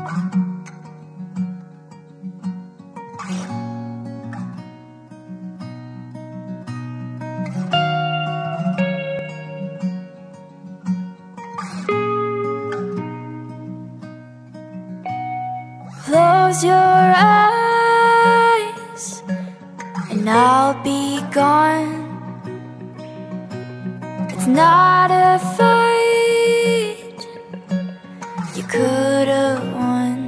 Close your eyes and I'll be gone. It's not a fight you could have won,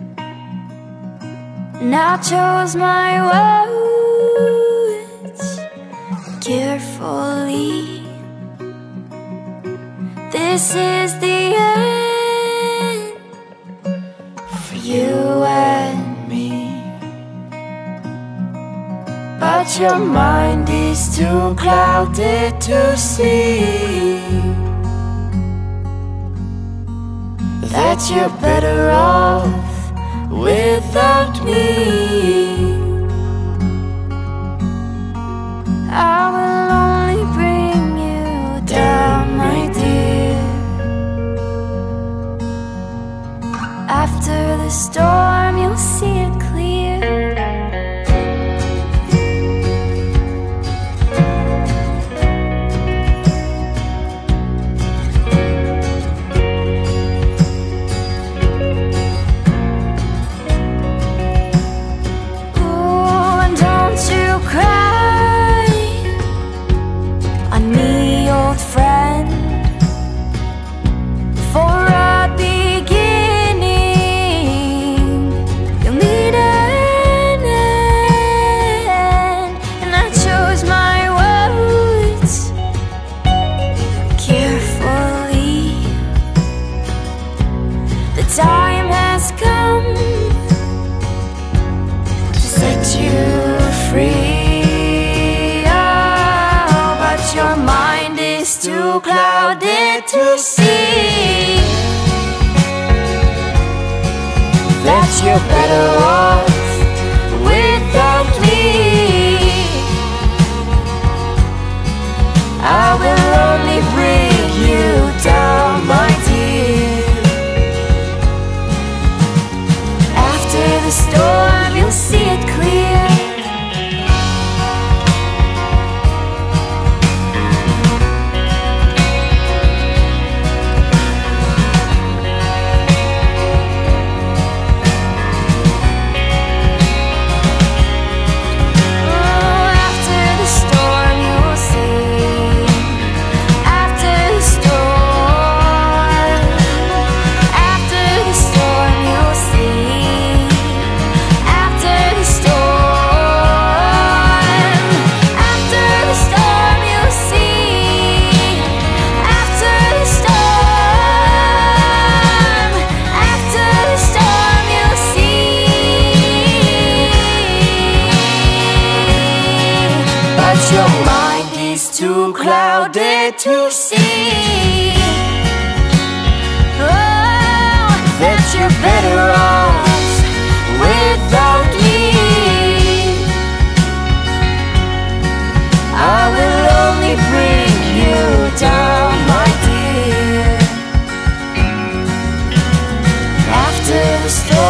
and I chose my words carefully. This is the end for you and me, but your mind is too clouded to see that you're better off without me. I will only bring you down, my dear. After the storm, you'll see it clear. Ooh, and don't you cry on me, old friend, for a beginning you'll need an end. And I chose my words carefully. The time has come to set you free. Oh, but your mind is too clouded to see that you're better off without me. I will only bring you down, my dear. After the storm, you'll see it clear. Your mind is too clouded to see that you're better off without me. I will only bring you down, my dear. After the storm,